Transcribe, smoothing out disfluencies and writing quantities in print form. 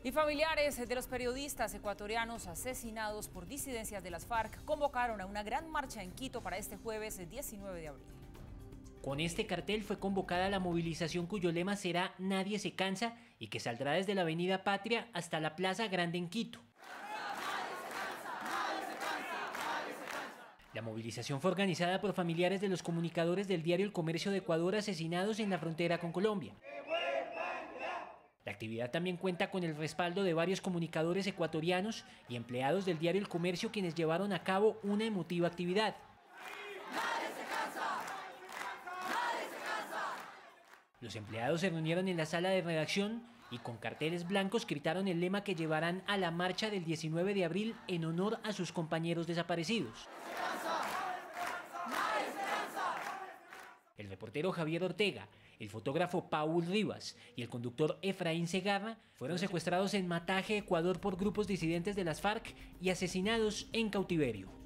Y familiares de los periodistas ecuatorianos asesinados por disidencias de las FARC convocaron a una gran marcha en Quito para este jueves 19 de abril. Con este cartel fue convocada la movilización cuyo lema será Nadie se cansa y que saldrá desde la Avenida Patria hasta la Plaza Grande en Quito. La movilización fue organizada por familiares de los comunicadores del diario El Comercio de Ecuador asesinados en la frontera con Colombia. La actividad también cuenta con el respaldo de varios comunicadores ecuatorianos y empleados del diario El Comercio, quienes llevaron a cabo una emotiva actividad. ¡Nadie se cansa! ¡Nadie se cansa! Los empleados se reunieron en la sala de redacción y con carteles blancos gritaron el lema que llevarán a la marcha del 19 de abril en honor a sus compañeros desaparecidos. El reportero Javier Ortega, el fotógrafo Paul Rivas y el conductor Efraín Segarra fueron secuestrados en Mataje, Ecuador, por grupos disidentes de las FARC y asesinados en cautiverio.